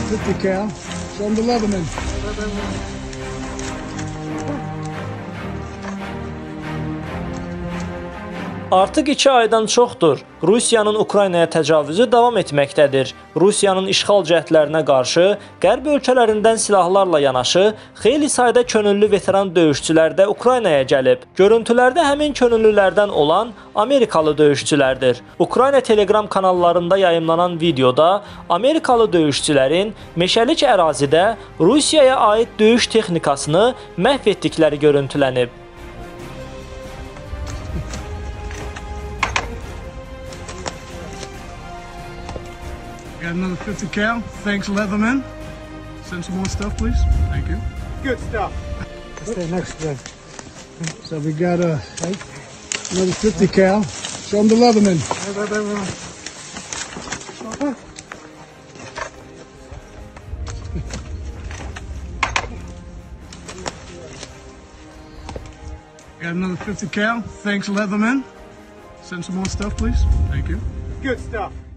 50 cal. Show them the Leatherman. Artıq 2 aydan çoxdur Rusiyanın Ukraynaya təcavüzü davam etməkdədir. Rusiyanın işğal cəhdlərinə qarşı Qərb ölkələrindən silahlarla yanaşı xeyli sayda könüllü veteran döyüşçülər də Ukraynaya gəlib. Görüntülərdə həmin könüllülərdən olan Amerikalı döyüşçülərdir. Ukrayna Telegram kanallarında yayımlanan videoda Amerikalı döyüşçülərin meşəlik ərazidə Rusiyaya aid döyüş texnikasını məhv etdikləri görüntülənib. Got another 50 cal. Thanks, Leatherman. Send some more stuff, please. Thank you. Good stuff. Stay next to them. So we got another 50 cal. Show them the Leatherman. Got another 50 cal. Thanks, Leatherman. Send some more stuff, please. Thank you. Good stuff.